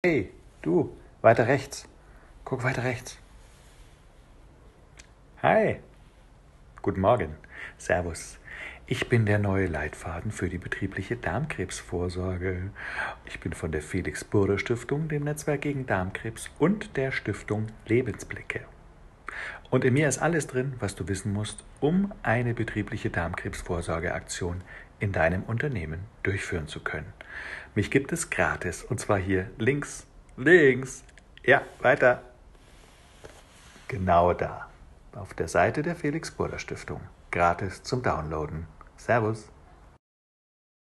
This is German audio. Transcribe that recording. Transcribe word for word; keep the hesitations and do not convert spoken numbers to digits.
Hey, du, weiter rechts. Guck weiter rechts. Hi, guten Morgen. Servus. Ich bin der neue Leitfaden für die betriebliche Darmkrebsvorsorge. Ich bin von der Felix-Burda-Stiftung, dem Netzwerk gegen Darmkrebs und der Stiftung Lebensblicke. Und in mir ist alles drin, was du wissen musst, um eine betriebliche Darmkrebsvorsorgeaktion in deinem Unternehmen durchführen zu können. Mich gibt es gratis, und zwar hier links, links, ja, weiter, genau da, auf der Seite der Felix-Burda-Stiftung, gratis zum Downloaden. Servus.